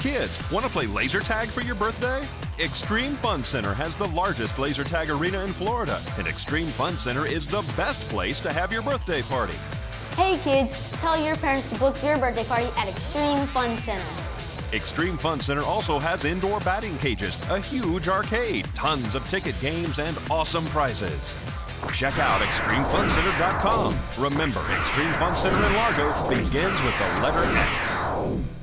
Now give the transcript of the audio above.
kids, want to play laser tag for your birthday? Xtreme Fun Center has the largest laser tag arena in Florida, and Xtreme Fun Center is the best place to have your birthday party. Hey kids, tell your parents to book your birthday party at Xtreme Fun Center. Xtreme Fun Center also has indoor batting cages, a huge arcade, tons of ticket games, and awesome prizes. Check out XtremeFunCenter.com. Remember, Xtreme Fun Center in Largo begins with the letter X.